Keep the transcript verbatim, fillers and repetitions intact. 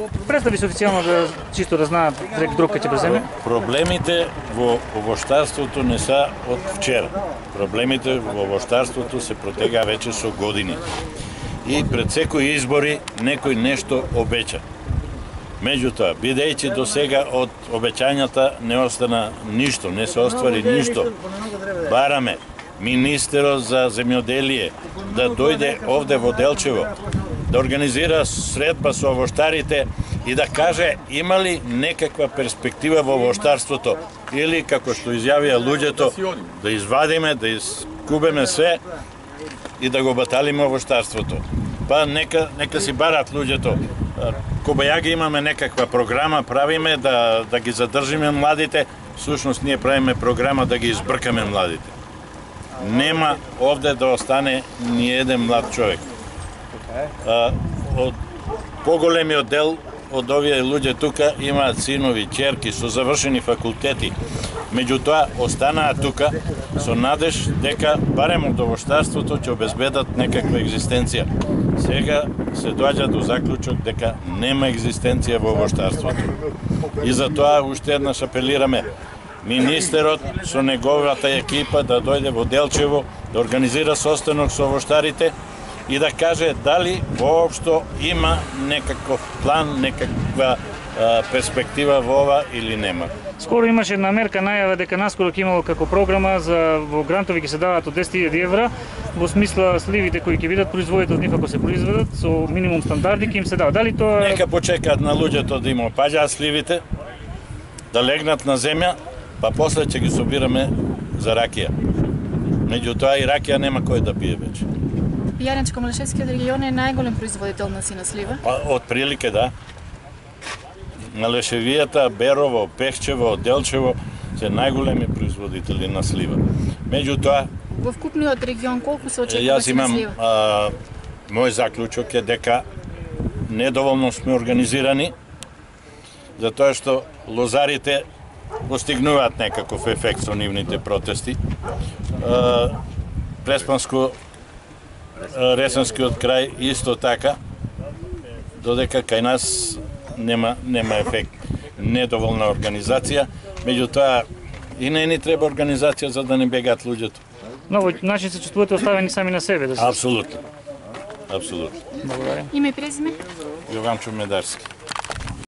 Представи се официјално да чисто да знаат друг кај ќе преземе. Проблемите во овоштарството не се од вчера. Проблемите во овоштарството се протега веќе со години. И пред секои избори некој нешто обеќа. Меѓутоа, бидејќи до сега од обеќањата не остана ништо, не се оствари ништо, бараме министерот за земјоделие да дојде овде во Делчево, да организира средба со овоштарите и да каже има ли некаква перспектива во овоштарството или, како што изјавија луѓето, да извадиме, да искубеме све и да го баталиме овоштарството. Па нека, нека си барат луѓето. Кобајаги имаме некаква програма, правиме да, да ги задржиме младите, всушност ние правиме програма да ги избркаме младите. Нема овде да остане ни еден млад човек. А, од поголемиот дел од овие луѓе тука имаат синови, ќерки со завршени факултети. Меѓутоа, останаа тука со надеж дека барем од овоштарството ќе обезбедат некаква екзистенција. Сега се доаѓа до заклучок дека нема екзистенција во овоштарството. И затоа уште еднаш апелираме министерот со неговата екипа да дојде во Делчево, да организира состанок со овоштарите и да каже дали воопшто има некаков план, некаква а, перспектива во ова или нема. Скоро имаше една мерка најава дека наскоро ќе имало како програма за во грантови ќе се даваат од десет илјади евра во смисла сливите кои ќе бидат производите од нив ако се произведат со минимум стандарди ќе им се дава. Дали тоа Нека почекаат на луѓето да им опаѓаат сливите, да легнат на земја, па после ќе ги собираме за ракија. Меѓутоа и ракија нема кој да пие веќе. Јарничко-Малишевскиот регион е најголем производител на сина слива. Па, од прилике, да. Малешевијата, Берово, Пехчево, Делчево се најголеми производители на слива. Меѓутоа, во вкупниот регион колку се очекува јас имам слива? а, мој заклучок е дека недоволно сме организирани, затоа што лозарите постигнуваат некаков ефект со нивните протести. А, Преспанско Ресенскиот крај исто така, додека кај нас нема нема ефект, недоволна организација, меѓутоа и не ни треба организација за да не бегаат луѓето. на овој начин се чувствувате оставени сами на себе да се? Апсолутно. Апсолутно. Благодарам. Име и презиме? Јован Чумедарски.